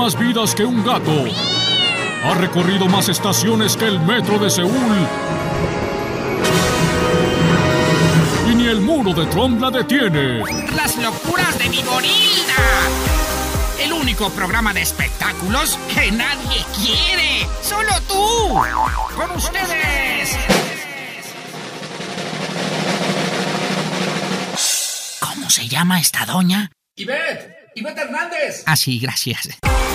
más vidas que un gato. Ha recorrido más estaciones que el metro de Seúl. Y ni el muro de Trump la detiene. Las locuras de Viborilda. El único programa de espectáculos que nadie quiere. ¡Solo tú! ¡Con ustedes! ¿Cómo se llama esta doña? ¡Ivette Hernández! Ah, sí, gracias.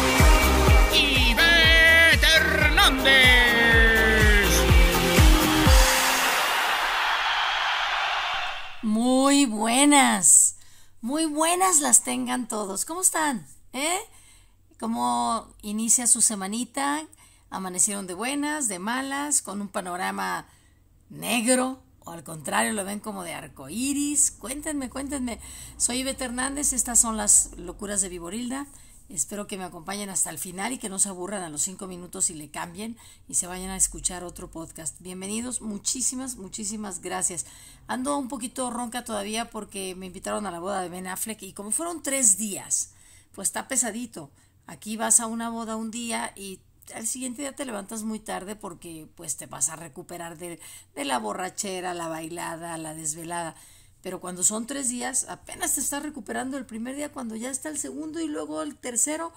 ¡Ivette Hernández! Muy buenas las tengan todos. ¿Cómo están? ¿Cómo inicia su semanita? ¿Amanecieron de buenas, de malas, con un panorama negro? ¿O al contrario lo ven como de arcoíris? Cuéntenme. Soy Ivette Hernández, estas son las locuras de Viborilda. Espero que me acompañen hasta el final y que no se aburran a los 5 minutos y le cambien y se vayan a escuchar otro podcast. Bienvenidos, muchísimas gracias. Ando un poquito ronca todavía porque me invitaron a la boda de Ben Affleck y como fueron 3 días, pues está pesadito. Aquí vas a una boda un día y al siguiente día te levantas muy tarde porque pues te vas a recuperar de la borrachera, la bailada, la desvelada. Pero cuando son 3 días, apenas te estás recuperando el primer día cuando ya está el segundo y luego el tercero,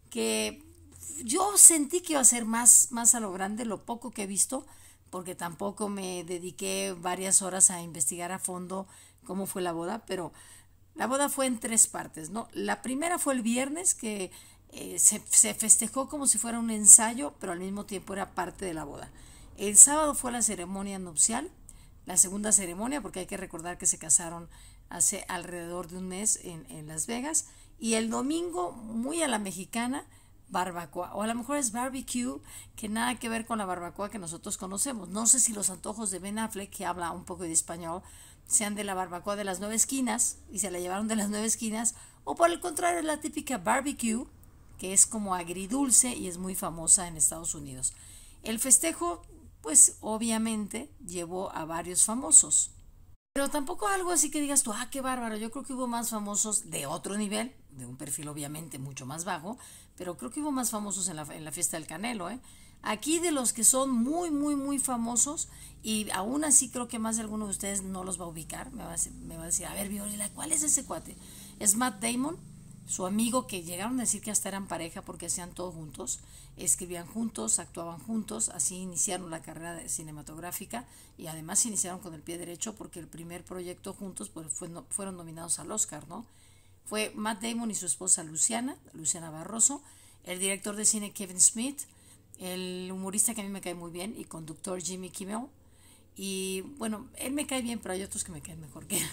que yo sentí que iba a ser más a lo grande, lo poco que he visto, porque tampoco me dediqué varias horas a investigar a fondo cómo fue la boda, pero la boda fue en 3 partes, ¿no? La primera fue el viernes, que se festejó como si fuera un ensayo, pero al mismo tiempo era parte de la boda. El sábado fue la ceremonia nupcial, la segunda ceremonia, porque hay que recordar que se casaron hace alrededor de un mes en Las Vegas, y el domingo, muy a la mexicana, barbacoa, o a lo mejor es barbecue, que nada que ver con la barbacoa que nosotros conocemos. No sé si los antojos de Ben Affleck, que habla un poco de español, sean de la barbacoa de las 9 esquinas, y se la llevaron de las 9 esquinas, o por el contrario, la típica barbecue, que es como agridulce y es muy famosa en Estados Unidos. El festejo, pues obviamente llevó a varios famosos, pero tampoco algo así que digas tú, qué bárbaro. Yo creo que hubo más famosos de otro nivel, de un perfil obviamente mucho más bajo, pero creo que hubo más famosos en la fiesta del Canelo, Aquí de los que son muy famosos, y aún así creo que más de alguno de ustedes no los va a ubicar, me va a decir, a ver, Violeta, ¿cuál es ese cuate? Es Matt Damon, su amigo, que llegaron a decir que hasta eran pareja porque hacían todo juntos, escribían juntos, actuaban juntos, así iniciaron la carrera cinematográfica y además iniciaron con el pie derecho porque el primer proyecto juntos pues fueron nominados al Oscar, ¿no? Fue Matt Damon y su esposa Luciana Barroso, el director de cine Kevin Smith, el humorista que a mí me cae muy bien y conductor Jimmy Kimmel. Y bueno, él me cae bien, pero hay otros que me caen mejor que él.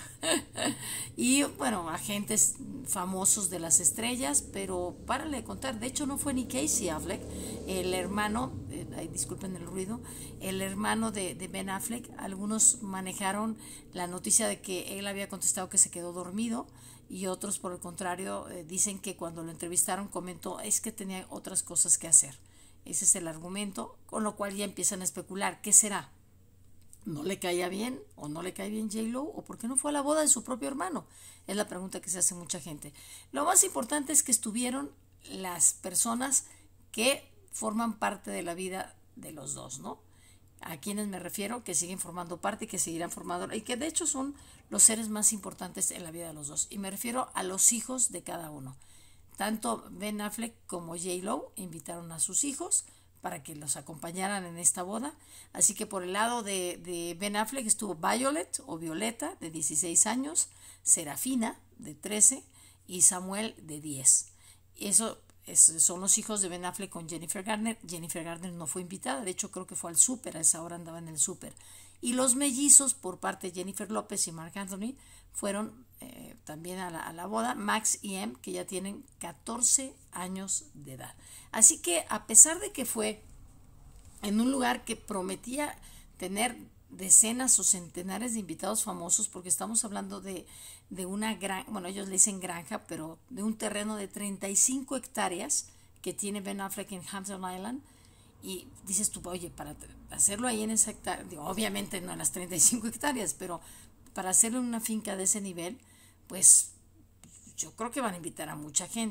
Y bueno, agentes famosos de las estrellas, pero párale de contar. De hecho, no fue ni Casey Affleck, el hermano, disculpen el ruido, el hermano de Ben Affleck. Algunos manejaron la noticia de que él había contestado que se quedó dormido, y otros, por el contrario, dicen que cuando lo entrevistaron comentó es que tenía otras cosas que hacer. Ese es el argumento, con lo cual ya empiezan a especular. ¿Qué será? ¿No le caía bien o no le cae bien J-Lo? ¿O por qué no fue a la boda de su propio hermano? Es la pregunta que se hace mucha gente. Lo más importante es que estuvieron las personas que forman parte de la vida de los dos, ¿no? A quienes me refiero, que siguen formando parte y que seguirán formando, y que de hecho son los seres más importantes en la vida de los dos. Y me refiero a los hijos de cada uno. Tanto Ben Affleck como J-Lo invitaron a sus hijos para que los acompañaran en esta boda. Así que por el lado de Ben Affleck estuvo Violet o Violeta, de 16 años, Serafina, de 13, y Samuel, de 10. Son los hijos de Ben Affleck con Jennifer Garner. Jennifer Garner no fue invitada, de hecho creo que fue al súper, a esa hora andaba en el súper. Y los mellizos por parte de Jennifer López y Marc Anthony fueron también a la boda, Max y Em, que ya tienen 14 años de edad. Así que a pesar de que fue en un lugar que prometía tener decenas o centenares de invitados famosos, porque estamos hablando de una gran, bueno, ellos le dicen granja, pero de un terreno de 35 hectáreas que tiene Ben Affleck en Hampton Island. Y dices tú, oye, para hacerlo ahí en esa hectárea, digo, obviamente no en las 35 hectáreas, pero para hacerlo en una finca de ese nivel, pues yo creo que van a invitar a mucha gente.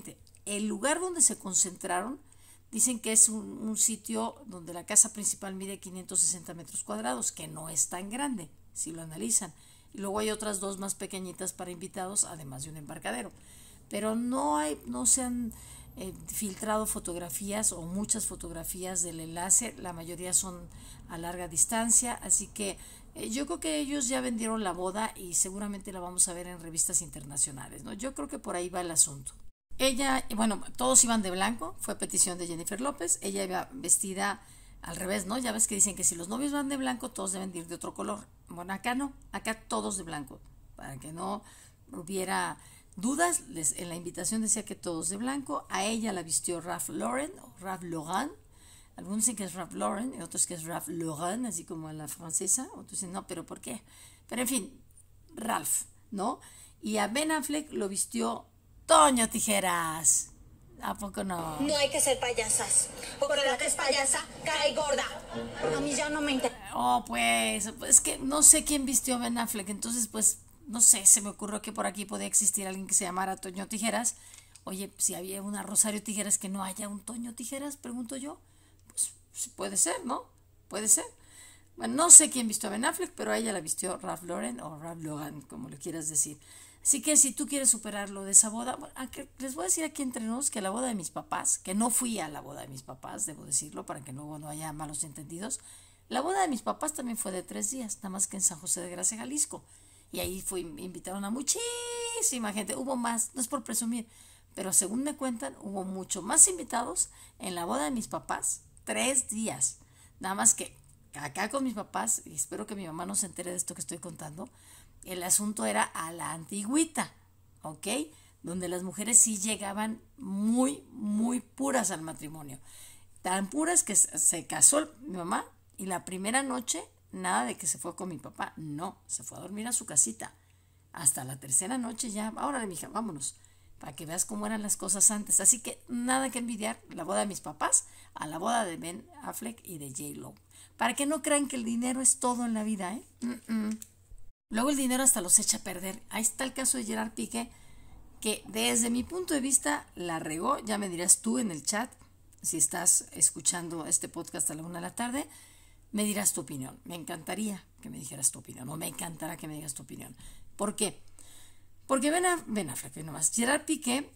el lugar donde se concentraron, dicen que es un sitio donde la casa principal mide 560 metros cuadrados, que no es tan grande, si lo analizan. Y luego hay otras 2 más pequeñitas para invitados, además de un embarcadero. Pero no se han filtrado fotografías o muchas fotografías del enlace, la mayoría son a larga distancia, así que yo creo que ellos ya vendieron la boda y seguramente la vamos a ver en revistas internacionales, ¿no? Yo creo que por ahí va el asunto. Ella, bueno, todos iban de blanco, fue petición de Jennifer López, ella iba vestida al revés, ¿no? Ya ves que dicen que si los novios van de blanco, todos deben ir de otro color. Bueno, acá no, acá todos de blanco, para que no hubiera dudas. En la invitación decía que todos de blanco. A ella la vistió Ralph Lauren o Ralph Lauren. Algunos dicen que es Ralph Lauren y otros que es Ralph Lauren, así como a la francesa. Otros dicen, no, pero ¿por qué? Pero en fin, Ralph, ¿no? Y a Ben Affleck lo vistió Toño Tijeras. ¿A poco no? No hay que ser payasas, porque la que es payasa cae gorda. A mí ya no me interesa. Oh, pues, es que no sé quién vistió a Ben Affleck, entonces, pues, no sé, se me ocurrió que por aquí podía existir alguien que se llamara Toño Tijeras. Oye, si había una Rosario Tijeras, que no haya un Toño Tijeras, pregunto yo. Pues puede ser, ¿no? Puede ser. Bueno, no sé quién vistió a Ben Affleck, pero a ella la vistió Ralph Lauren o Ralph Lauren, como le quieras decir. Así que si tú quieres superar lo de esa boda, bueno, les voy a decir aquí entre nos que la boda de mis papás, que no fui a la boda de mis papás, debo decirlo, para que luego no haya malos entendidos, la boda de mis papás también fue de 3 días, nada más que en San José de Gracia, Jalisco. Y ahí invitaron a muchísima gente, hubo más, no es por presumir, pero según me cuentan, hubo mucho más invitados en la boda de mis papás, 3 días. Nada más que acá con mis papás, y espero que mi mamá no se entere de esto que estoy contando, el asunto era a la antigüita, ¿ok? Donde las mujeres sí llegaban muy, muy puras al matrimonio. Tan puras que se casó mi mamá y la primera noche, nada de que se fue con mi papá, no, se fue a dormir a su casita. Hasta la tercera noche ya, órale mija, vámonos, para que veas cómo eran las cosas antes. Así que nada que envidiar la boda de mis papás a la boda de Ben Affleck y de J-Lo. Para que no crean que el dinero es todo en la vida, ¿eh? Luego el dinero hasta los echa a perder. Ahí está el caso de Gerard Piqué, que desde mi punto de vista la regó. Ya me dirás tú en el chat, si estás escuchando este podcast a la 1 de la tarde, me dirás tu opinión. Me encantaría que me dijeras tu opinión, o me encantará que me digas tu opinión. ¿Por qué? Porque Ben Affleck, nomás. Gerard Piqué,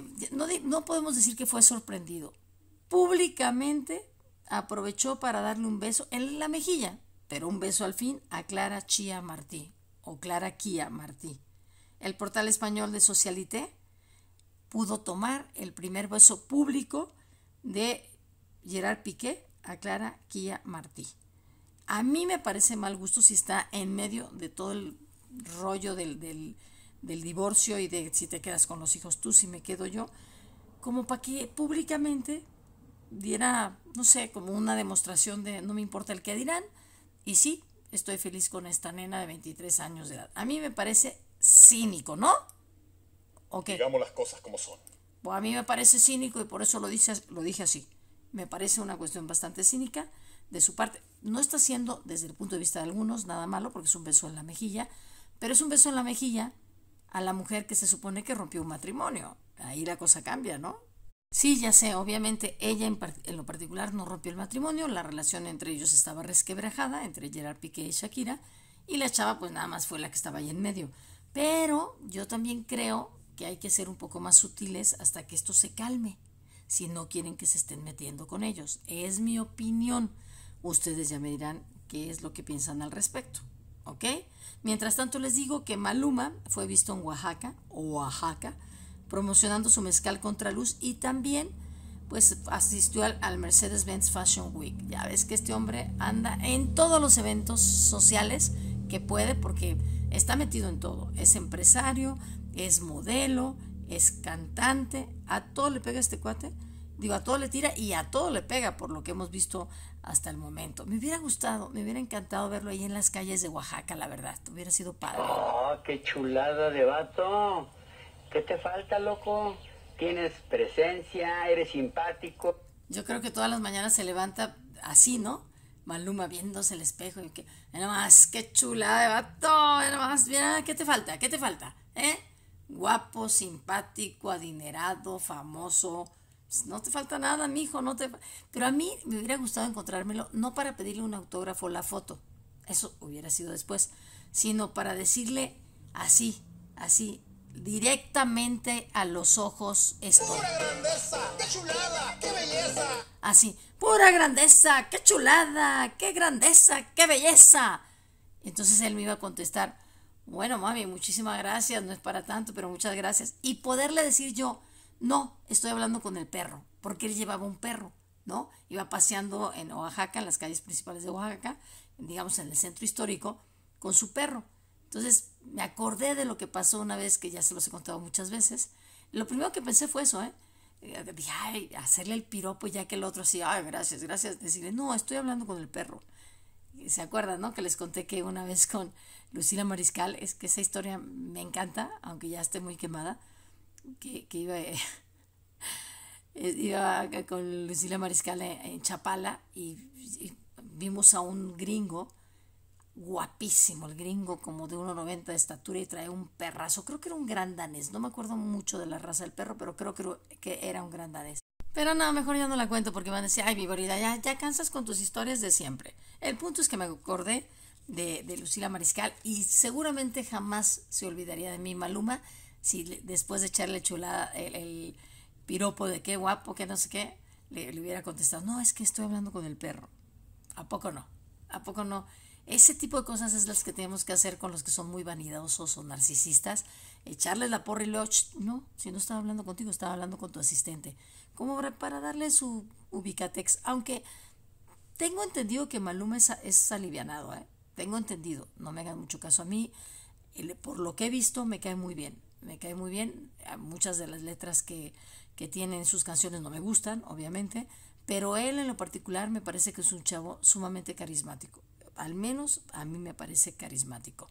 no podemos decir que fue sorprendido. Públicamente aprovechó para darle un beso en la mejilla, pero un beso al fin a Clara Chia Martí, o Clara Kia Martí. El portal español de Socialité pudo tomar el primer beso público de Gerard Piqué a Clara Kia Martí. A mí me parece mal gusto si está en medio de todo el rollo del divorcio y de si te quedas con los hijos tú, si me quedo yo, como para que públicamente diera, no sé, como una demostración de no me importa el que dirán, y sí, estoy feliz con esta nena de 23 años de edad. A mí me parece cínico, ¿no? ¿O qué? Digamos las cosas como son. Pues a mí me parece cínico y por eso lo dije así. Me parece una cuestión bastante cínica de su parte. No está haciendo, desde el punto de vista de algunos, nada malo porque es un beso en la mejilla, pero es un beso en la mejilla a la mujer que se supone que rompió un matrimonio. Ahí la cosa cambia, ¿no? Sí, ya sé, obviamente ella en lo particular no rompió el matrimonio, la relación entre ellos estaba resquebrajada, entre Gerard Piqué y Shakira, y la chava pues nada más fue la que estaba ahí en medio. Pero yo también creo que hay que ser un poco más sutiles hasta que esto se calme, si no quieren que se estén metiendo con ellos. Es mi opinión. Ustedes ya me dirán qué es lo que piensan al respecto, ¿ok? Mientras tanto les digo que Maluma fue visto en Oaxaca, promocionando su mezcal Contraluz y también pues asistió al Mercedes-Benz Fashion Week. Ya ves que este hombre anda en todos los eventos sociales que puede porque está metido en todo. Es empresario, es modelo, es cantante, a todo le pega este cuate. Digo, a todo le tira y a todo le pega por lo que hemos visto hasta el momento. Me hubiera gustado, me hubiera encantado verlo ahí en las calles de Oaxaca, la verdad. Hubiera sido padre. ¡Oh, qué chulada de vato! ¿Qué te falta, loco? Tienes presencia, eres simpático. Yo creo que todas las mañanas se levanta así, ¿no? Maluma viéndose el espejo y que, nomás, qué chulada de vato, nomás, mira, ¿qué te falta? ¿Qué te falta? guapo, simpático, adinerado, famoso. Pues no te falta nada, mijo, no te... Pero a mí me hubiera gustado encontrármelo, no para pedirle un autógrafo o la foto, eso hubiera sido después, sino para decirle así, directamente a los ojos esto. ¡Pura grandeza! ¡Qué chulada! ¡Qué belleza! Así, pura grandeza, qué chulada, qué grandeza, qué belleza. Entonces él me iba a contestar, bueno, mami, muchísimas gracias, no es para tanto, pero muchas gracias. Y poderle decir yo, no, estoy hablando con el perro, porque él llevaba un perro, ¿no? Iba paseando en Oaxaca, en las calles principales de Oaxaca, digamos en el centro histórico, con su perro. Entonces me acordé de lo que pasó una vez, que ya se los he contado muchas veces. Lo primero que pensé fue eso, dije, ay, hacerle el piropo ya que el otro así, ay, gracias, decirle, no, estoy hablando con el perro. ¿Se acuerdan, no? Que les conté que una vez con Lucila Mariscal, es que esa historia me encanta, aunque ya esté muy quemada, que iba con Lucila Mariscal en Chapala y vimos a un gringo, guapísimo, el gringo como de 1,90 de estatura y trae un perrazo, creo que era un gran danés, no me acuerdo mucho de la raza del perro, pero creo que era un gran danés. Pero no, mejor ya no la cuento porque van a decir, ay, Viborita, ya cansas con tus historias de siempre. El punto es que me acordé de Lucila Mariscal y seguramente jamás se olvidaría de mí Maluma si después de echarle chulada el piropo de qué guapo, que no sé qué, le hubiera contestado, no, es que estoy hablando con el perro. ¿A poco no? ¿A poco no? Ese tipo de cosas es las que tenemos que hacer con los que son muy vanidosos o narcisistas. Echarles la porra y luego, no, si no estaba hablando contigo, estaba hablando con tu asistente. Como para darle su ubicatex. Aunque tengo entendido que Maluma es alivianado, Tengo entendido, no me hagan mucho caso a mí. Por lo que he visto, me cae muy bien. Me cae muy bien. Muchas de las letras que tiene en sus canciones no me gustan, obviamente. Pero él en lo particular me parece que es un chavo sumamente carismático. Al menos a mí me parece carismático.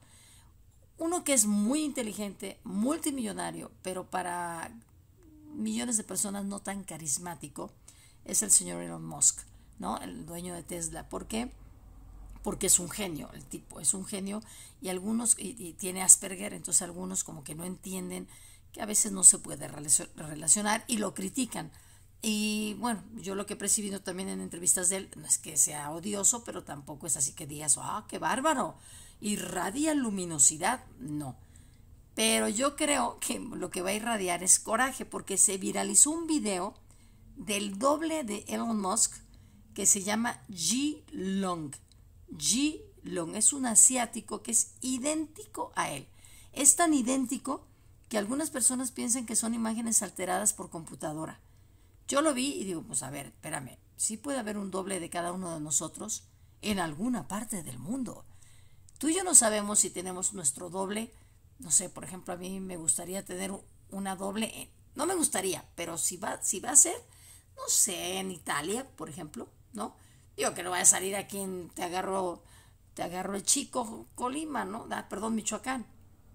Uno que es muy inteligente, multimillonario, pero para millones de personas no tan carismático, es el señor Elon Musk, ¿no? El dueño de Tesla. ¿Por qué? Porque es un genio, el tipo es un genio y algunos, y tiene Asperger, entonces algunos como que no entienden que a veces no se puede relacionar y lo critican. Y bueno, yo lo que he percibido también en entrevistas de él, no es que sea odioso, pero tampoco es así que digas, qué bárbaro, irradia luminosidad, no. Pero yo creo que lo que va a irradiar es coraje, porque se viralizó un video del doble de Elon Musk que se llama G-Long. G-Long es un asiático que es idéntico a él. Es tan idéntico que algunas personas piensan que son imágenes alteradas por computadora. Yo lo vi y digo, pues a ver, espérame, sí puede haber un doble de cada uno de nosotros en alguna parte del mundo. Tú y yo no sabemos si tenemos nuestro doble, no sé, por ejemplo, a mí me gustaría tener una doble, no me gustaría, pero si va a ser, no sé, en Italia, por ejemplo, ¿no? Digo que no vaya a salir aquí en Te agarro el chico Colima, ¿no? Perdón, Michoacán.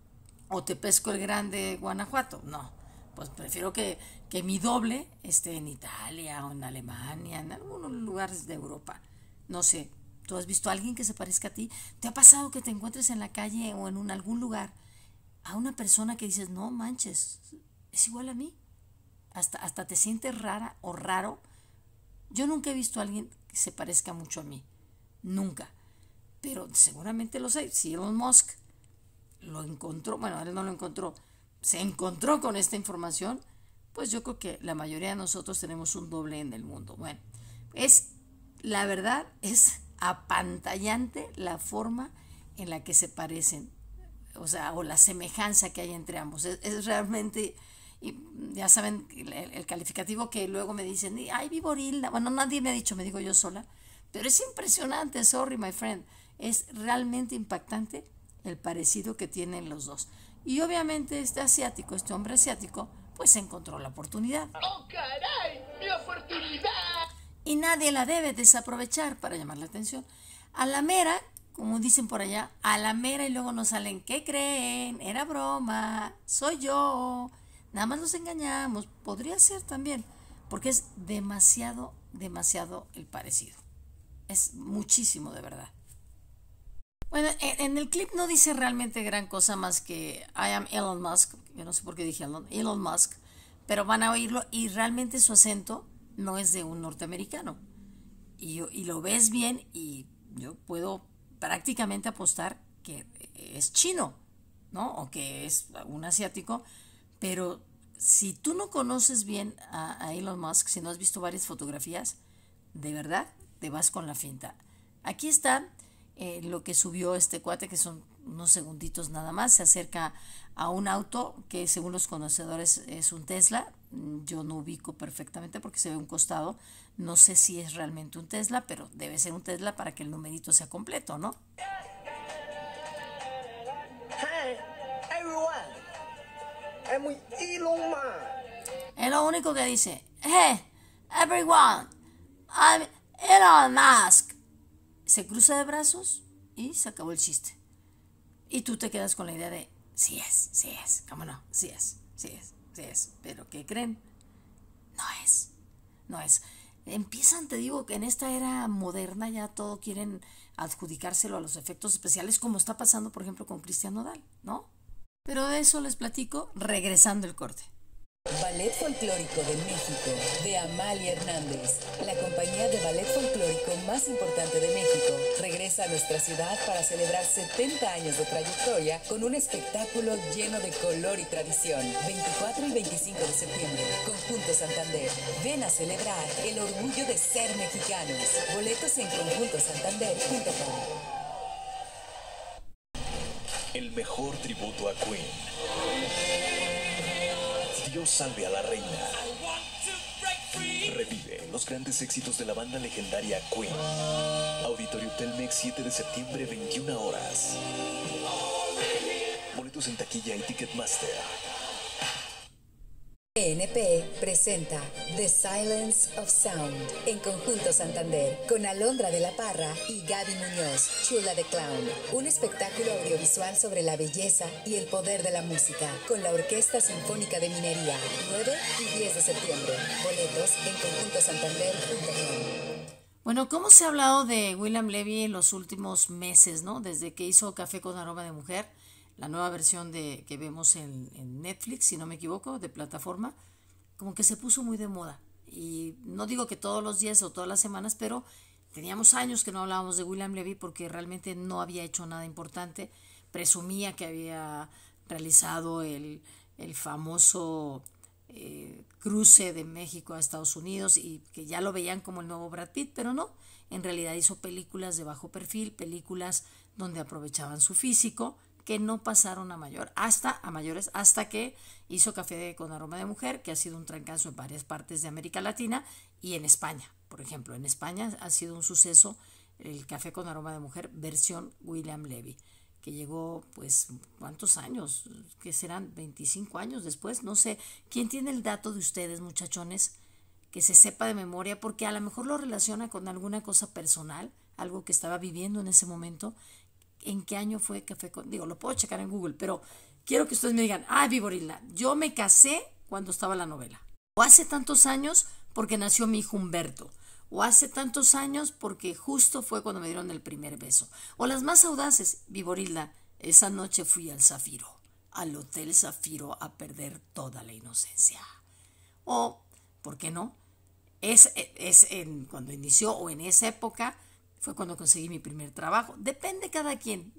O te pesco el grande Guanajuato, no. Pues prefiero que mi doble esté en Italia o en Alemania, en algunos lugares de Europa. No sé, ¿tú has visto a alguien que se parezca a ti? ¿Te ha pasado que te encuentres en la calle o en algún lugar a una persona que dices, no manches, es igual a mí? Hasta te sientes rara o raro. Yo nunca he visto a alguien que se parezca mucho a mí. Nunca. Pero seguramente lo sé. Si Elon Musk lo encontró, bueno, él no lo encontró, se encontró con esta información, pues yo creo que la mayoría de nosotros tenemos un doble en el mundo. Bueno, la verdad es apantallante la forma en la que se parecen, o la semejanza que hay entre ambos. Es realmente, y ya saben, el calificativo que luego me dicen, ay, Viborilda, bueno, nadie me ha dicho, me digo yo sola, pero es impresionante, sorry, my friend, es realmente impactante el parecido que tienen los dos. Y obviamente este hombre asiático, pues encontró la oportunidad. ¡Oh, caray! ¡Mi oportunidad! Y nadie la debe desaprovechar para llamar la atención. A la mera, como dicen por allá, a la mera y luego nos salen, ¿qué creen? Era broma, soy yo. Nada más nos engañamos. Podría ser también, porque es demasiado el parecido. Es muchísimo, de verdad. Bueno, en el clip no dice realmente gran cosa más que I am Elon Musk, yo no sé por qué dije Elon Musk, pero van a oírlo y realmente su acento no es de un norteamericano. Y lo ves bien y yo puedo prácticamente apostar que es chino, ¿no? O que es un asiático, pero si tú no conoces bien a Elon Musk, si no has visto varias fotografías, de verdad te vas con la finta. Aquí está lo que subió este cuate, que son unos segunditos nada más. Se acerca a un auto que según los conocedores es un Tesla. Yo no ubico perfectamente porque se ve un costado. No sé si es realmente un Tesla, pero debe ser un Tesla para que el numerito sea completo, ¿no? Hey, everyone. I'm Elon Musk. Es lo único que dice. Hey, everyone. I'm Elon Musk. Se cruza de brazos y se acabó el chiste. Y tú te quedas con la idea de, sí es, cómo no, sí es. Pero ¿qué creen? No es. Empiezan, te digo, que en esta era moderna ya todo quieren adjudicárselo a los efectos especiales, como está pasando, por ejemplo, con Cristian Nodal, ¿no? Pero de eso les platico regresando el corte. Ballet Folclórico de México, de Amalia Hernández, la compañía de ballet folclórico más importante de México, regresa a nuestra ciudad para celebrar 70 años de trayectoria con un espectáculo lleno de color y tradición. 24 y 25 de septiembre, Conjunto Santander. Ven a celebrar el orgullo de ser mexicanos. Boletos en conjuntosantander.com. El mejor tributo a Queen. Dios salve a la reina. Revive los grandes éxitos de la banda legendaria Queen. Auditorio Telmex, 7 de septiembre, 21 horas. Boletos en taquilla y Ticketmaster. ENP presenta The Silence of Sound en Conjunto Santander con Alondra de la Parra y Gaby Muñoz, Chula de Clown. Un espectáculo audiovisual sobre la belleza y el poder de la música con la Orquesta Sinfónica de Minería. 9 y 10 de septiembre. Boletos en conjuntosantander.com. Bueno, ¿cómo se ha hablado de William Levy en los últimos meses, ¿no? Desde que hizo Café con Aroma de Mujer, la nueva versión que vemos en Netflix, si no me equivoco, de plataforma, como que se puso muy de moda. Y no digo que todos los días o todas las semanas, pero teníamos años que no hablábamos de William Levy porque realmente no había hecho nada importante. Presumía que había realizado el famoso cruce de México a Estados Unidos y que ya lo veían como el nuevo Brad Pitt, pero no. En realidad hizo películas de bajo perfil, películas donde aprovechaban su físico, que no pasaron a mayores hasta que hizo Café con Aroma de Mujer, que ha sido un trancazo en varias partes de América Latina y en España. Por ejemplo, en España ha sido un suceso el Café con Aroma de Mujer versión William Levy, que llegó, pues, ¿cuántos años? ¿Qué serán? 25 años después, no sé. ¿Quién tiene el dato de ustedes, muchachones, que se sepa de memoria? Porque a lo mejor lo relaciona con alguna cosa personal, algo que estaba viviendo en ese momento. ¿En qué año fue Café con...? Digo, lo puedo checar en Google, pero quiero que ustedes me digan, Viborila, yo me casé cuando estaba la novela. O hace tantos años porque nació mi hijo Humberto. O hace tantos años porque justo fue cuando me dieron el primer beso. O las más audaces, Viborila, esa noche fui al Zafiro, al Hotel Zafiro, a perder toda la inocencia. O, ¿por qué no? Cuando inició o en esa época fue cuando conseguí mi primer trabajo. Depende cada quien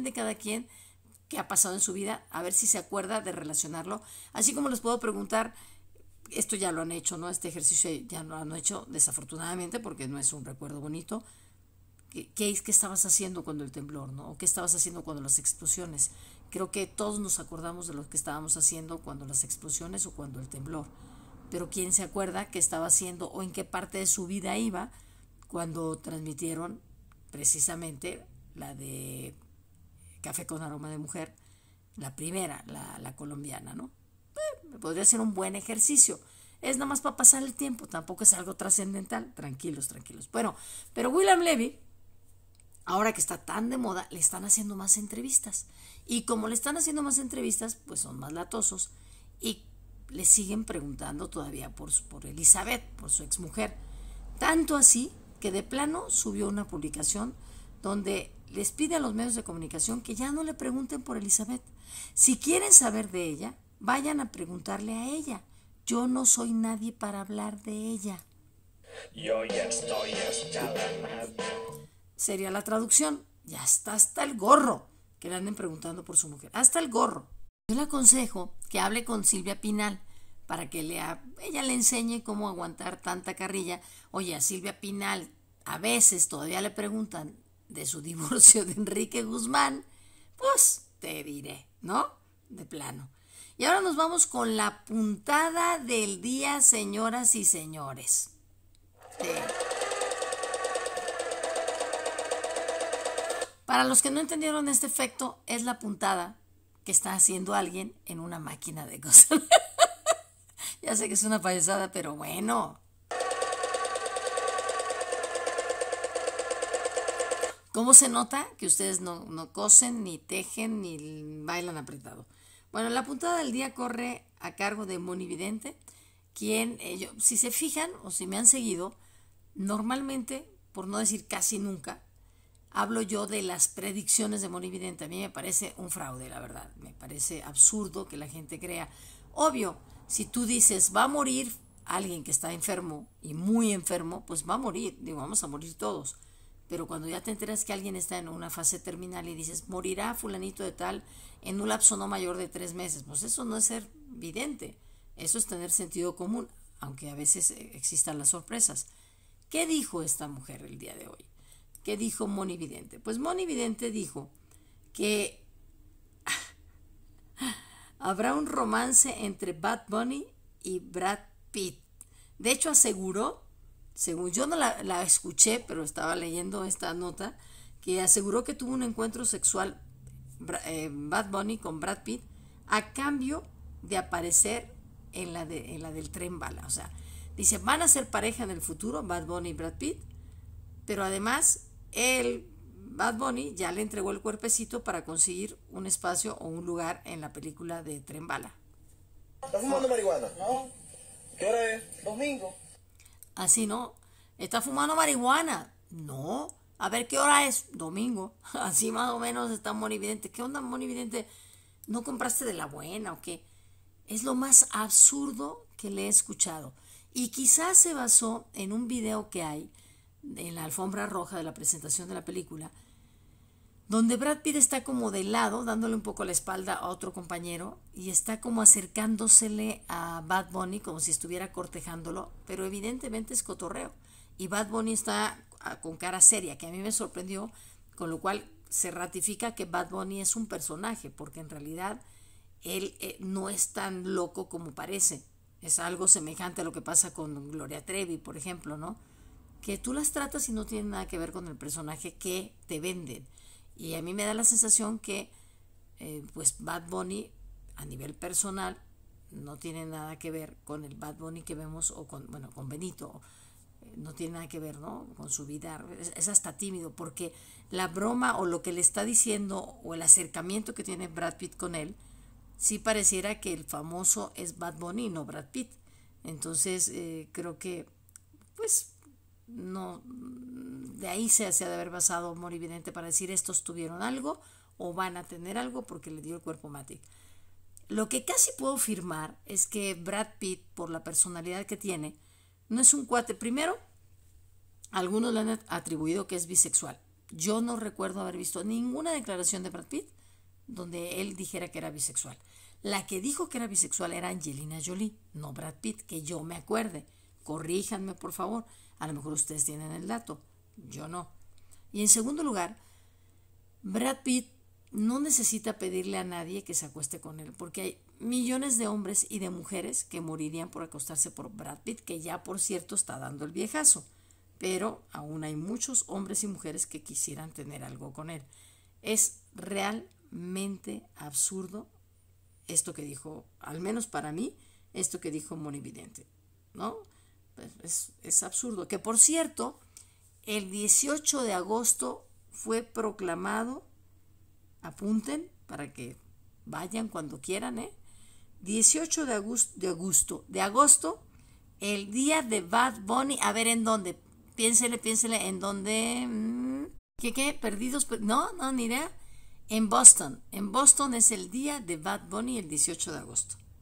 qué ha pasado en su vida, a ver si se acuerda de relacionarlo. Así como les puedo preguntar, esto ya lo han hecho, ¿no? Este ejercicio ya lo han hecho, desafortunadamente, porque no es un recuerdo bonito. ¿Qué estabas haciendo cuando el temblor, ¿no? ¿O qué estabas haciendo cuando las explosiones? Creo que todos nos acordamos de lo que estábamos haciendo cuando las explosiones o cuando el temblor. Pero ¿quién se acuerda qué estaba haciendo o en qué parte de su vida iba cuando transmitieron precisamente la de Café con Aroma de Mujer, la primera, la colombiana, ¿no? Podría ser un buen ejercicio. Es nada más para pasar el tiempo, tampoco es algo trascendental. Tranquilos. Bueno, pero William Levy, ahora que está tan de moda, le están haciendo más entrevistas. Y como le están haciendo más entrevistas, pues son más latosos. Y le siguen preguntando todavía por Elizabeth, por su exmujer. Tanto así que de plano subió una publicación donde les pide a los medios de comunicación que ya no le pregunten por Elizabeth. Si quieren saber de ella, vayan a preguntarle a ella. Yo no soy nadie para hablar de ella. Yo ya estoy hasta la madre. Sería la traducción. Ya está hasta el gorro que le anden preguntando por su mujer. Hasta el gorro. Yo le aconsejo que hable con Silvia Pinal para que ella le enseñe cómo aguantar tanta carrilla. Oye, a Silvia Pinal a veces todavía le preguntan de su divorcio de Enrique Guzmán. Pues te diré, ¿no? De plano. Y ahora nos vamos con la puntada del día, señoras y señores. Para los que no entendieron este efecto, es la puntada que está haciendo alguien en una máquina de coser. Ya sé que es una payasada, pero bueno. ¿Cómo se nota que ustedes no cosen, ni tejen, ni bailan apretado? Bueno, la puntada del día corre a cargo de Moni Vidente, quien, si se fijan o si me han seguido, normalmente, por no decir casi nunca, hablo yo de las predicciones de Moni Vidente. A mí me parece un fraude, la verdad. Me parece absurdo que la gente crea. Obvio, si tú dices, va a morir alguien que está enfermo y muy enfermo, pues va a morir. Digo, vamos a morir todos. Pero cuando ya te enteras que alguien está en una fase terminal y dices, morirá fulanito de tal en un lapso no mayor de 3 meses, pues eso no es ser vidente. Eso es tener sentido común, aunque a veces existan las sorpresas. ¿Qué dijo esta mujer el día de hoy? ¿Qué dijo Moni Vidente? Pues Moni Vidente dijo que habrá un romance entre Bad Bunny y Brad Pitt. De hecho, aseguró, según yo no la escuché, pero estaba leyendo esta nota, que aseguró que tuvo un encuentro sexual Bad Bunny con Brad Pitt a cambio de aparecer en la del Tren Bala. O sea, dice, van a ser pareja en el futuro, Bad Bunny y Brad Pitt, pero además Bad Bunny ya le entregó el cuerpecito para conseguir un espacio o un lugar en la película de Tren Bala. ¿Estás fumando marihuana? No. ¿Qué hora es? Domingo. Así no. ¿Está fumando marihuana? No. A ver, ¿qué hora es? Domingo. Así más o menos está Moni Vidente. ¿Qué onda, Moni Vidente? ¿No compraste de la buena o qué? Es lo más absurdo que le he escuchado. Y quizás se basó en un video que hay en la alfombra roja de la presentación de la película, donde Brad Pitt está como de lado, dándole un poco la espalda a otro compañero, y está como acercándosele a Bad Bunny como si estuviera cortejándolo, pero evidentemente es cotorreo. Y Bad Bunny está con cara seria, que a mí me sorprendió, con lo cual se ratifica que Bad Bunny es un personaje, porque en realidad él no es tan loco como parece. Es algo semejante a lo que pasa con Gloria Trevi, por ejemplo, ¿no? Que tú las tratas y no tienen nada que ver con el personaje que te venden. Y a mí me da la sensación que pues Bad Bunny a nivel personal no tiene nada que ver con el Bad Bunny que vemos, o con Benito, no tiene nada que ver, ¿no? Con su vida. Es hasta tímido, porque la broma o lo que le está diciendo o el acercamiento que tiene Brad Pitt con él, sí pareciera que el famoso es Bad Bunny y no Brad Pitt. Entonces creo que pues no, de ahí se ha de haber basado Moni Vidente para decir estos tuvieron algo o van a tener algo porque le dio el cuerpo Matic. Lo que casi puedo afirmar es que Brad Pitt, por la personalidad que tiene, no es un cuate. Primero, algunos le han atribuido que es bisexual. Yo no recuerdo haber visto ninguna declaración de Brad Pitt donde él dijera que era bisexual. La que dijo que era bisexual era Angelina Jolie, no Brad Pitt, que yo me acuerde. Corríjanme, por favor. A lo mejor ustedes tienen el dato, yo no. Y en segundo lugar, Brad Pitt no necesita pedirle a nadie que se acueste con él, porque hay millones de hombres y de mujeres que morirían por acostarse por Brad Pitt, que ya por cierto está dando el viejazo, pero aún hay muchos hombres y mujeres que quisieran tener algo con él. Es realmente absurdo esto que dijo, al menos para mí, esto que dijo Moni Vidente, ¿no? Es absurdo. Que por cierto, el 18 de agosto fue proclamado, apunten para que vayan cuando quieran, 18 de agosto, el día de Bad Bunny. A ver, ¿en dónde? Piénsele, ¿en dónde? ¿Qué? ¿Perdidos? No, ni idea. En Boston es el día de Bad Bunny, el 18 de agosto.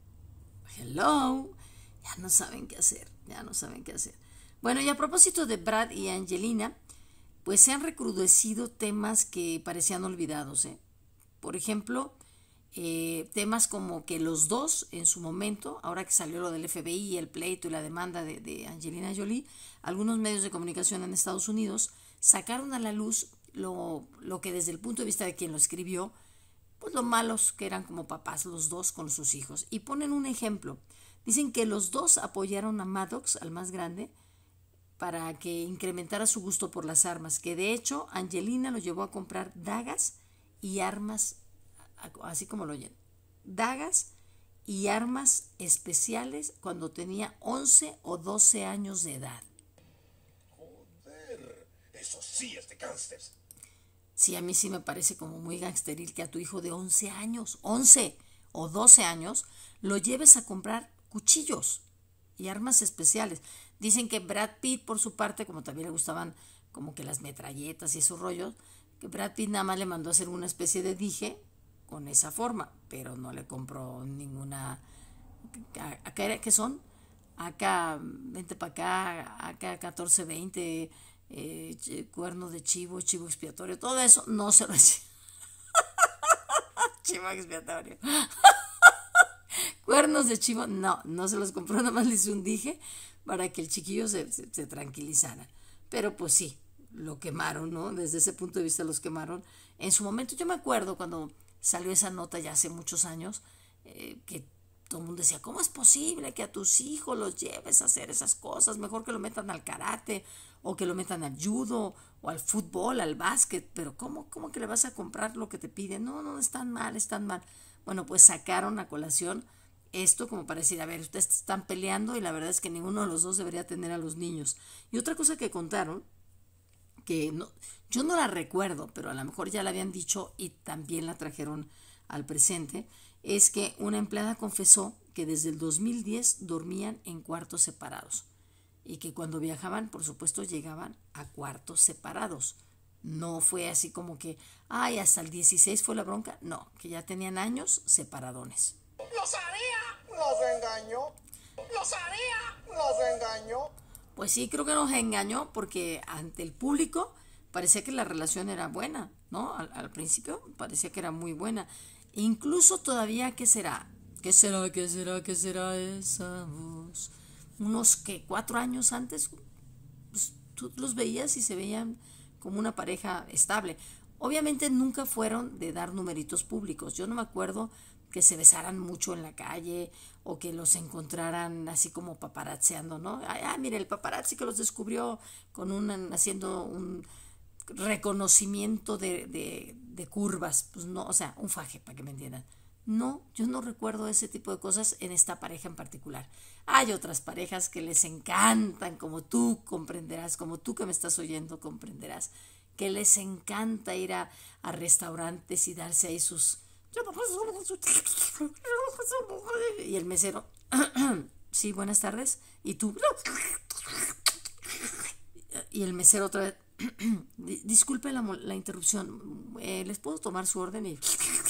hello, ya no saben qué hacer. Bueno, y a propósito de Brad y Angelina, pues se han recrudecido temas que parecían olvidados, ¿eh? Por ejemplo, temas como que los dos en su momento, ahora que salió lo del FBI, el pleito y la demanda de Angelina Jolie, algunos medios de comunicación en Estados Unidos sacaron a la luz lo que desde el punto de vista de quien lo escribió, pues lo malos que eran como papás los dos con sus hijos. Y ponen un ejemplo. Dicen que los dos apoyaron a Maddox, al más grande, para que incrementara su gusto por las armas, que de hecho Angelina lo llevó a comprar dagas y armas, así como lo oyen, dagas y armas especiales cuando tenía 11 o 12 años de edad. Joder, eso sí es de gángsters. Sí, a mí sí me parece como muy gangsteril que a tu hijo de 11 años, 11 o 12 años, lo lleves a comprar cuchillos y armas especiales. Dicen que Brad Pitt, por su parte, como también le gustaban como que las metralletas y esos rollos, que Brad Pitt nada más le mandó a hacer una especie de dije con esa forma, pero no le compró ninguna. ¿Qué son? Acá, vente para acá, acá 1420, cuerno de chivo expiatorio, todo eso no se lo hacía. Chivo expiatorio. Cuernos de chivo, no se los compró, nada más le hizo un dije para que el chiquillo se tranquilizara. Pero pues sí, lo quemaron, ¿no? Desde ese punto de vista los quemaron. En su momento, yo me acuerdo cuando salió esa nota ya hace muchos años, que todo el mundo decía, ¿cómo es posible que a tus hijos los lleves a hacer esas cosas? Mejor que lo metan al karate, o que lo metan al judo, o al fútbol, al básquet. Pero ¿cómo que le vas a comprar lo que te piden? No, están mal. Bueno, pues sacaron a colación esto como para decir, a ver, ustedes están peleando y la verdad es que ninguno de los dos debería tener a los niños. Y otra cosa que contaron, que no, yo no la recuerdo, pero a lo mejor ya la habían dicho y también la trajeron al presente, es que una empleada confesó que desde el 2010 dormían en cuartos separados y que cuando viajaban, por supuesto, llegaban a cuartos separados. No fue así como que, hasta el 16 fue la bronca. No, que ya tenían años separadones. ¡Lo sabía! ¡Nos engañó! ¡Lo sabía! ¡Nos engañó! Pues sí, creo que nos engañó porque ante el público parecía que la relación era buena, ¿no? Al principio parecía que era muy buena. Incluso todavía, ¿qué será? ¿Qué será esa voz? Unos, 4 años antes, pues, tú los veías y se veían como una pareja estable. Obviamente nunca fueron de dar numeritos públicos. Yo no me acuerdo que se besaran mucho en la calle o que los encontraran así como paparazzeando, ¿no? Mire, el paparazzi que los descubrió haciendo un reconocimiento de curvas, pues no, o sea, un faje, para que me entiendan. No, yo no recuerdo ese tipo de cosas en esta pareja en particular. Hay otras parejas que les encantan, como tú comprenderás, como tú que me estás oyendo comprenderás, que les encanta ir a restaurantes y darse ahí sus... Y el mesero, sí, buenas tardes, y tú, y el mesero otra vez, disculpe la interrupción, ¿les puedo tomar su orden? Y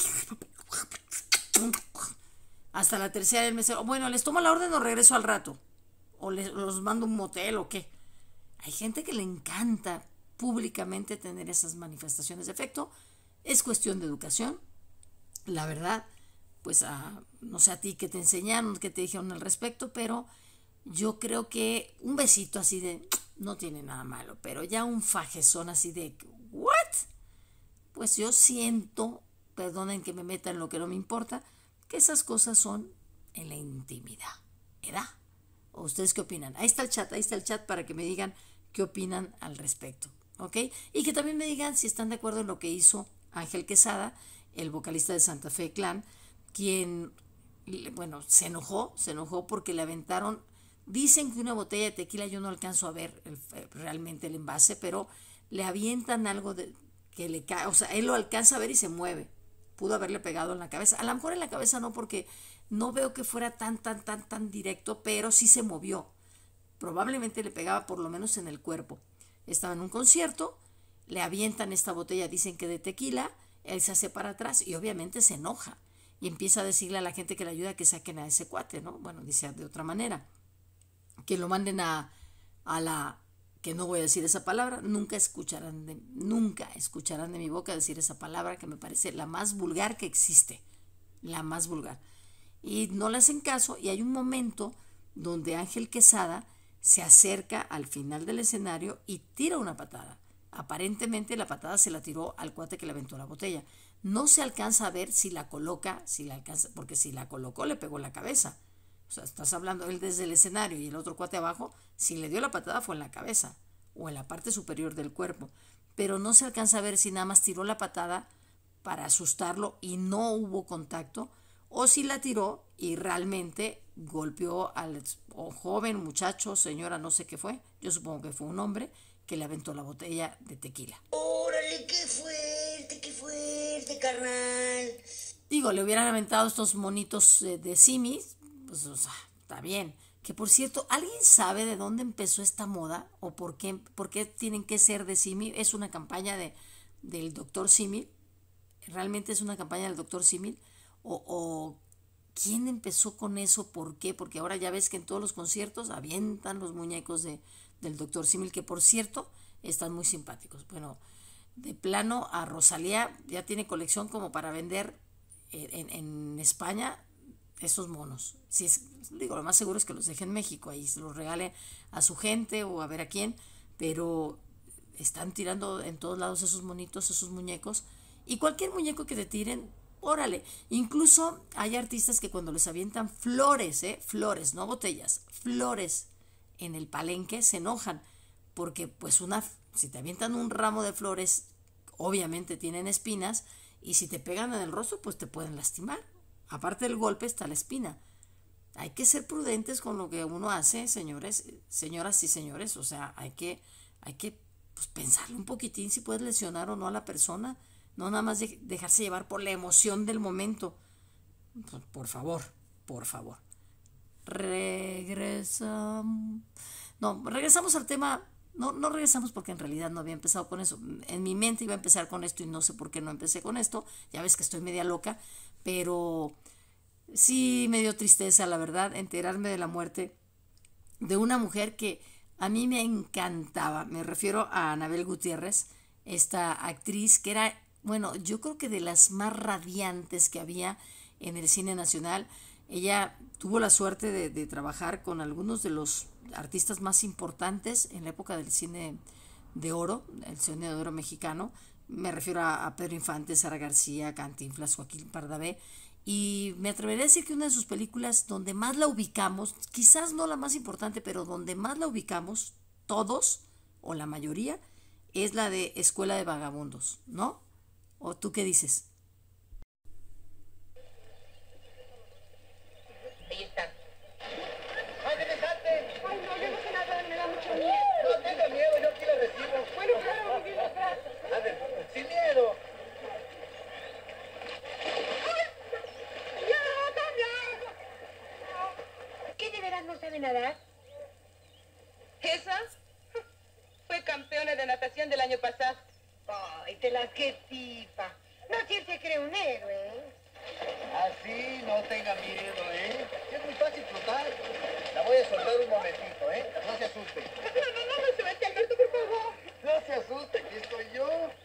hasta la tercera el mesero, bueno, ¿les tomo la orden o regreso al rato? ¿O los mando a un motel o qué? Hay gente que le encanta públicamente tener esas manifestaciones de afecto. Es cuestión de educación. La verdad, pues no sé a ti qué te enseñaron, qué te dijeron al respecto, pero yo creo que un besito así de no tiene nada malo, pero ya un fajezón así de ¿what? Pues yo siento, perdonen que me meta en lo que no me importa, que esas cosas son en la intimidad, ¿verdad? ¿O ustedes qué opinan? Ahí está el chat para que me digan qué opinan al respecto, ¿ok? Y que también me digan si están de acuerdo en lo que hizo Ángel Quesada, el vocalista de Santa Fe Clan, quien, bueno, se enojó porque le aventaron, dicen que una botella de tequila, yo no alcanzo a ver realmente el envase, pero le avientan algo que le cae, o sea, él lo alcanza a ver y se mueve. Pudo haberle pegado en la cabeza, a lo mejor en la cabeza no, porque no veo que fuera tan directo, pero sí se movió. Probablemente le pegaba por lo menos en el cuerpo. Estaba en un concierto, le avientan esta botella, dicen que de tequila, él se hace para atrás y obviamente se enoja. y empieza a decirle a la gente que le ayuda que saquen a ese cuate, ¿no? Bueno, dice de otra manera, que lo manden a la, que no voy a decir esa palabra, nunca escucharán de mi boca decir esa palabra que me parece la más vulgar que existe, la más vulgar. Y no le hacen caso, y hay un momento donde Ángel Quesada se acerca al final del escenario y tira una patada. Aparentemente la patada se la tiró al cuate que le aventó la botella. No se alcanza a ver si la coloca, porque si la colocó le pegó en la cabeza. O sea, estás hablando él desde el escenario y el otro cuate abajo, si le dio la patada fue en la cabeza o en la parte superior del cuerpo. Pero no se alcanza a ver si nada más tiró la patada para asustarlo y no hubo contacto, o si la tiró y realmente golpeó al joven, muchacho, señora, no sé qué fue, yo supongo que fue un hombre, que le aventó la botella de tequila. ¡Órale, qué fuerte, carnal! Digo, le hubieran aventado estos monitos de simis, pues, o sea, está bien. Que por cierto, ¿alguien sabe de dónde empezó esta moda? ¿O por qué tienen que ser de Simi? ¿Es una campaña del Dr. Simi? ¿Realmente es una campaña del Dr. Simi? ¿O quién empezó con eso? ¿Por qué? Porque ahora ya ves que en todos los conciertos avientan los muñecos del Dr. Simi, que por cierto están muy simpáticos. Bueno, de plano a Rosalía ya tiene colección como para vender en España esos monos. Si es, digo, lo más seguro es que los deje en México, ahí se los regale a su gente o a ver a quién, pero están tirando en todos lados esos monitos, esos muñecos, y cualquier muñeco que te tiren, órale. Incluso hay artistas que cuando les avientan flores, flores, no botellas, flores en el palenque, se enojan, porque pues si te avientan un ramo de flores, obviamente tienen espinas, y si te pegan en el rostro, pues te pueden lastimar. Aparte del golpe está la espina. Hay que ser prudentes con lo que uno hace, señores, señoras y señores. O sea, hay que pues, pensarle un poquitín si puedes lesionar o no a la persona. No nada más dejarse llevar por la emoción del momento. Por favor. Regresamos al tema. No regresamos porque en realidad no había empezado con eso. En mi mente iba a empezar con esto y no sé por qué no empecé con esto. Ya ves que estoy media loca. Pero sí me dio tristeza, la verdad, enterarme de la muerte de una mujer que a mí me encantaba. Me refiero a Anabel Gutiérrez, esta actriz que era, bueno, yo creo que de las más radiantes que había en el cine nacional. Ella tuvo la suerte de trabajar con algunos de los artistas más importantes en la época del cine de oro, el cine de oro mexicano. Me refiero a Pedro Infante, Sara García, Cantinflas, Joaquín Pardavé, y me atrevería a decir que una de sus películas donde más la ubicamos, quizás no la más importante, pero donde más la ubicamos todos, o la mayoría, es la de Escuela de Vagabundos, ¿no? ¿O tú qué dices? Ahí está. ¡Ángeles, salte! Ay, no, yo no sé nada, me da mucho miedo. No tenga miedo, yo aquí la recibo. Bueno, claro, mi vida, gracias. Ándale, sin miedo. ¿Qué de veras no sabe nadar? ¿Esa? Fue campeona de natación del año pasado. Ay, te la que tipa. No, si él se cree un héroe, ¿eh? Así, no tenga miedo, ¿eh? Es muy fácil flotar. La voy a soltar un momentito, ¿eh? No se asuste. No me suelte, Alberto, por favor. No se asuste, aquí estoy yo.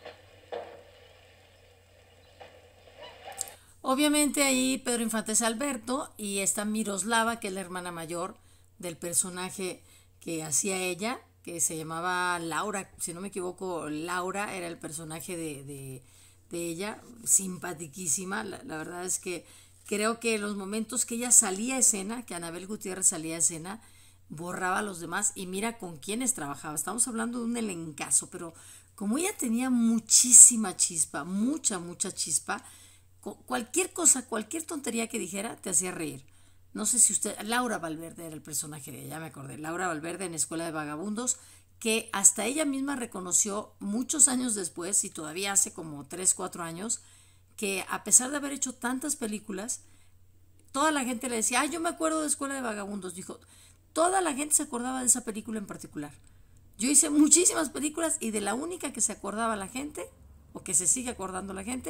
Obviamente ahí Pedro Infante es Alberto y está Miroslava, que es la hermana mayor del personaje que hacía ella, que se llamaba Laura, si no me equivoco, Laura era el personaje de ella, simpatiquísima. La verdad es que creo que los momentos que ella salía a escena, que Anabel Gutiérrez salía a escena, borraba a los demás, y mira con quiénes trabajaba. Estamos hablando de un elencazo, pero como ella tenía muchísima chispa, mucha chispa, cualquier cosa, cualquier tontería que dijera te hacía reír. No sé si usted, Laura Valverde era el personaje de ella, ya me acordé, Laura Valverde en Escuela de Vagabundos, que hasta ella misma reconoció muchos años después, y todavía hace como 3-4 años, que a pesar de haber hecho tantas películas, toda la gente le decía, yo me acuerdo de Escuela de Vagabundos. Dijo, toda la gente se acordaba de esa película en particular. Yo hice muchísimas películas y de la única que se acordaba la gente, o que se sigue acordando la gente,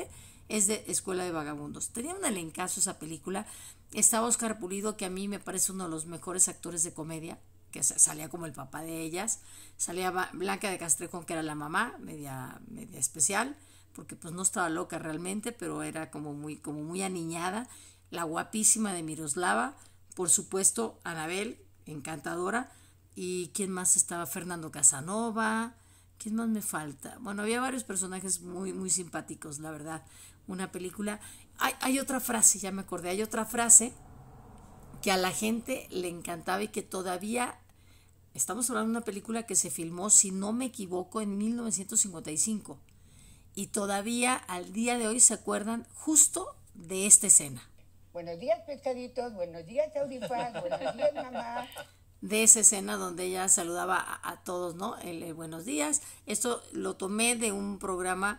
es de Escuela de Vagabundos. Tenía un elencazo esa película. Estaba Óscar Pulido, que a mí me parece uno de los mejores actores de comedia, que salía como el papá de ellas. Salía Blanca de Castrejón, que era la mamá, media especial, porque pues no estaba loca realmente, pero era como muy aniñada. La guapísima de Miroslava, por supuesto, Anabel, encantadora. ¿Y quién más estaba? Fernando Casanova. ¿Quién más me falta? Bueno, había varios personajes muy simpáticos, la verdad. Una película. Hay otra frase, ya me acordé, hay otra frase que a la gente le encantaba y que todavía, estamos hablando de una película que se filmó, si no me equivoco, en 1955. Y todavía al día de hoy se acuerdan justo de esta escena. Buenos días, pescaditos. Buenos días, Audifaz. Buenos días, mamá. De esa escena donde ella saludaba a todos, ¿no? Buenos días. Esto lo tomé de un programa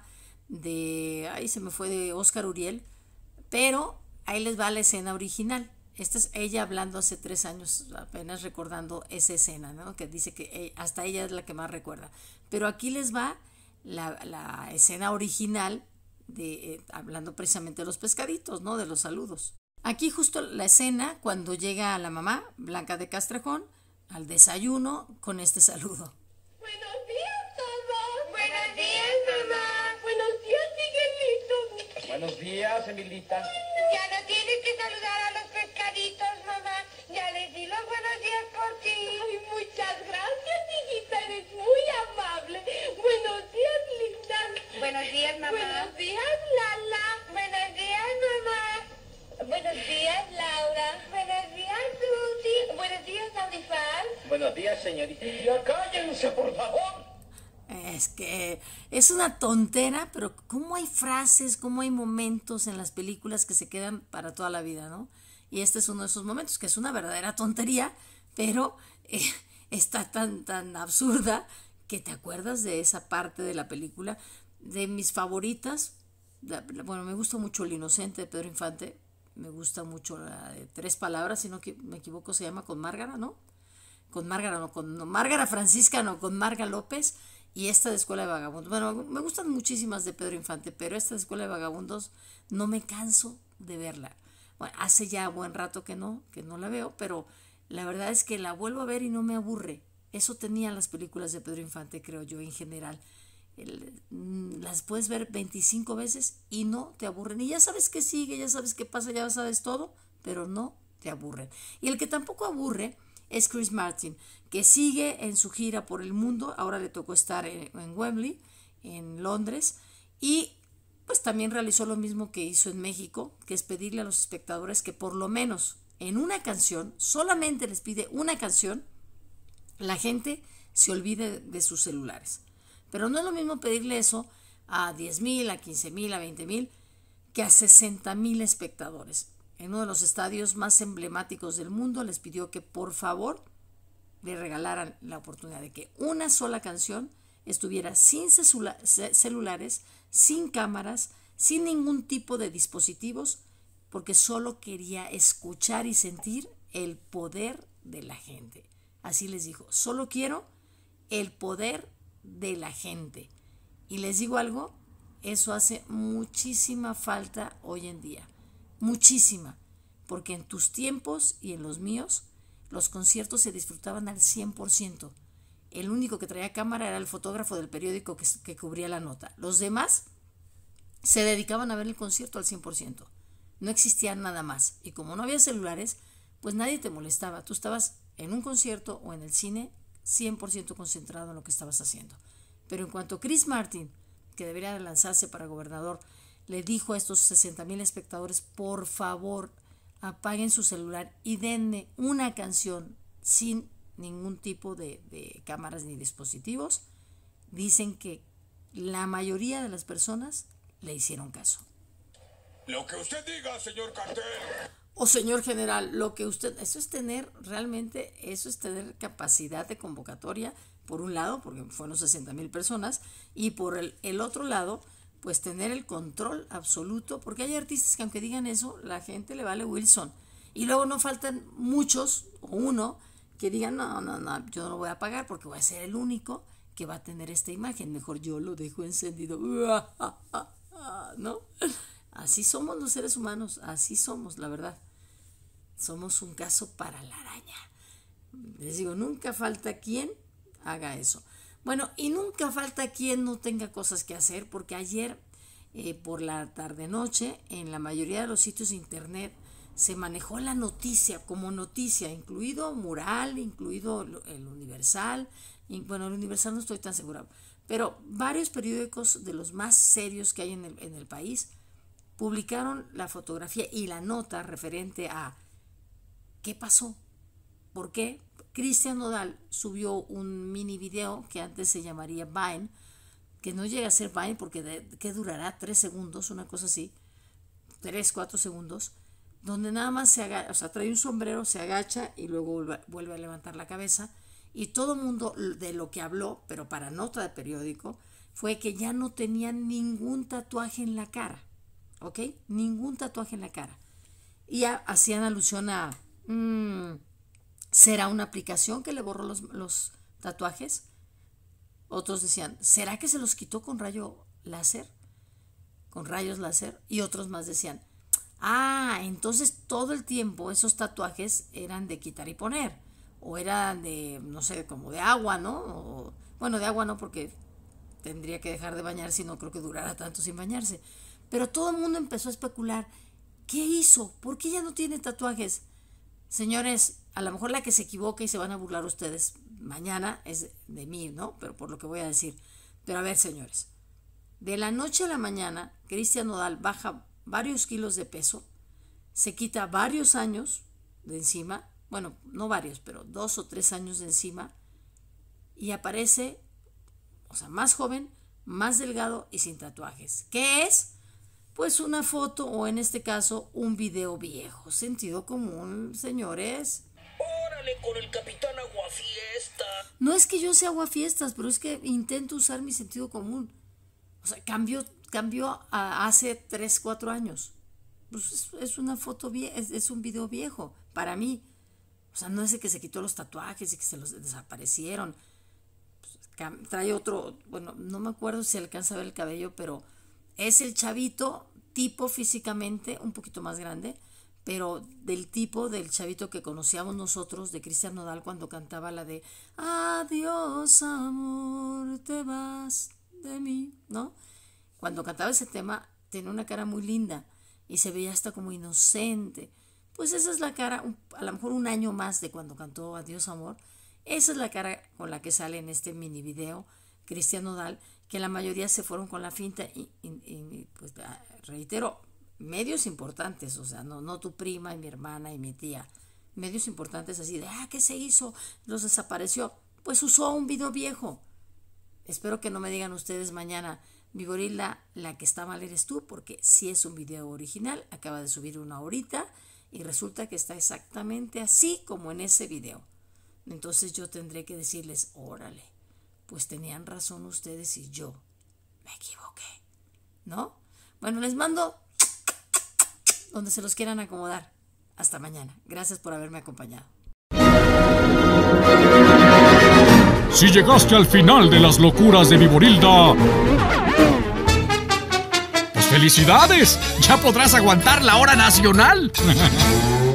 se me fue, de Óscar Uriel, pero ahí les va la escena original. Esta es ella hablando hace 3 años, apenas recordando esa escena, ¿no? Que dice que hasta ella es la que más recuerda. Pero aquí les va la escena original hablando precisamente de los pescaditos, ¿no? De los saludos. Aquí justo la escena cuando llega la mamá, Blanca de Castrejón, al desayuno con este saludo. Buenos días, mamá. Buenos días, mamá. Buenos días, Miguelito. Buenos días, Emilita. Ya no tienes que saludar a los pescaditos, mamá. Ya les di los buenos días por ti. Ay, muchas gracias, hijita. Eres muy amable. Buenos días, linda. Buenos días, mamá. Buenos días, Lala. Buenos días, mamá. Buenos días, Laura. Buenos días, Susi. Buenos días, Audifaz. Buenos días, señorita. Ya cállense, por favor. Es que es una tontera, pero cómo hay frases, cómo hay momentos en las películas que se quedan para toda la vida, ¿no? Y este es uno de esos momentos, que es una verdadera tontería, pero está tan absurda que te acuerdas de esa parte de la película. De mis favoritas, bueno, me gusta mucho El Inocente de Pedro Infante, me gusta mucho la de 3 palabras, si no me equivoco se llama Con Márgara, ¿no? Con Márgara Francisca, no, con Marga López, y esta de Escuela de Vagabundos. Bueno, me gustan muchísimas de Pedro Infante, pero esta de Escuela de Vagabundos no me canso de verla. Bueno, hace ya buen rato que no la veo, pero la verdad es que la vuelvo a ver y no me aburre. Eso tenían las películas de Pedro Infante, creo yo, en general. Las puedes ver 25 veces y no te aburren. Y ya sabes qué sigue, ya sabes qué pasa, ya sabes todo, pero no te aburren. Y el que tampoco aburre es Chris Martin, que sigue en su gira por el mundo. Ahora le tocó estar en Wembley, en Londres, y pues también realizó lo mismo que hizo en México, que es pedirle a los espectadores que por lo menos en una canción, solamente les pide una canción, la gente se olvide de sus celulares. Pero no es lo mismo pedirle eso a 10,000, a 15,000, a 20,000, que a 60,000 espectadores. En uno de los estadios más emblemáticos del mundo les pidió que por favor le regalaran la oportunidad de que una sola canción estuviera sin celulares, sin cámaras, sin ningún tipo de dispositivos, porque solo quería escuchar y sentir el poder de la gente. Así les dijo, solo quiero el poder de la gente. Y les digo algo, eso hace muchísima falta hoy en día, muchísima, porque en tus tiempos y en los míos los conciertos se disfrutaban al 100%. El único que traía cámara era el fotógrafo del periódico que cubría la nota. Los demás se dedicaban a ver el concierto al 100%. No existía nada más. Y como no había celulares, pues nadie te molestaba. Tú estabas en un concierto o en el cine 100% concentrado en lo que estabas haciendo. Pero en cuanto Chris Martin, que debería de lanzarse para gobernador, le dijo a estos 60,000 espectadores, por favor, apaguen su celular y denme una canción sin ningún tipo de cámaras ni dispositivos, dicen que la mayoría de las personas le hicieron caso. Lo que usted diga, señor cartel. O señor general, lo que usted... Eso es tener capacidad de convocatoria, por un lado, porque fueron 60,000 personas, y por el otro lado, pues tener el control absoluto, porque hay artistas que aunque digan eso, la gente le vale Wilson. Y luego no faltan muchos, o uno, que digan, no, yo no lo voy a pagar porque voy a ser el único que va a tener esta imagen. Mejor yo lo dejo encendido, ¿no? Así somos los seres humanos, así somos, la verdad. Somos un caso para la araña. Les digo, nunca falta quien haga eso. Bueno, y nunca falta quien no tenga cosas que hacer, porque ayer por la tarde-noche en la mayoría de los sitios de internet se manejó la noticia como noticia, incluido Mural, incluido el Universal. Bueno, el Universal no estoy tan segura, pero varios periódicos de los más serios que hay en el país publicaron la fotografía y la nota referente a qué pasó, por qué. Cristian Nodal subió un mini video que antes se llamaría Vine, que no llega a ser Vine porque ¿qué durará? 3 segundos, una cosa así, 3, 4 segundos, donde nada más se agacha, o sea, trae un sombrero, se agacha y luego vuelve a levantar la cabeza, y todo el mundo de lo que habló, pero para nota de periódico, fue que ya no tenía ningún tatuaje en la cara, ¿ok? Ningún tatuaje en la cara. Y ya hacían alusión a... ¿será una aplicación que le borró los tatuajes? Otros decían, ¿será que se los quitó con rayos láser? Y otros más decían, entonces todo el tiempo esos tatuajes eran de quitar y poner, o eran de, no sé, como de agua, ¿no? Bueno, de agua no, porque tendría que dejar de bañarse y no creo que durara tanto sin bañarse. Pero todo el mundo empezó a especular, ¿qué hizo? ¿Por qué ya no tiene tatuajes? Señores, a lo mejor la que se equivoca y se van a burlar ustedes mañana es de mí, ¿no? Pero por lo que voy a decir. Pero a ver, señores, de la noche a la mañana, Cristian Nodal baja varios kilos de peso, se quita varios años de encima, bueno, no varios, pero 2 o 3 años de encima, y aparece, o sea, más joven, más delgado y sin tatuajes. ¿Qué es? Pues una foto, o en este caso, un video viejo. Sentido común, señores. ¡Órale con el capitán Aguafiesta! No es que yo sea aguafiestas, pero es que intento usar mi sentido común. O sea, cambió a hace 3, 4 años. Pues es una foto vieja, es un video viejo, para mí. O sea, no es el que se quitó los tatuajes y que se los desaparecieron. Pues, trae otro, bueno, no me acuerdo si alcanza a ver el cabello, pero... es el chavito, tipo físicamente un poquito más grande, pero del tipo del chavito que conocíamos nosotros de Cristian Nodal cuando cantaba la de Adiós amor, te vas de mí, ¿no? Cuando cantaba ese tema tenía una cara muy linda y se veía hasta como inocente. Pues esa es la cara, a lo mejor un año más de cuando cantó Adiós amor, esa es la cara con la que sale en este mini video Cristian Nodal, que la mayoría se fueron con la finta y pues reitero, medios importantes, o sea, no tu prima y mi hermana y mi tía, medios importantes así de, ¿qué se hizo? Los desapareció. Pues usó un video viejo. Espero que no me digan ustedes mañana, Viborilda, la que está mal eres tú, porque sí es un video original, acaba de subir una ahorita y resulta que está exactamente así como en ese video. Entonces yo tendré que decirles, órale, pues tenían razón ustedes y yo me equivoqué, ¿no? Bueno, les mando donde se los quieran acomodar. Hasta mañana. Gracias por haberme acompañado. Si llegaste al final de las locuras de Viborilda, pues ¡felicidades! Ya podrás aguantar la hora nacional.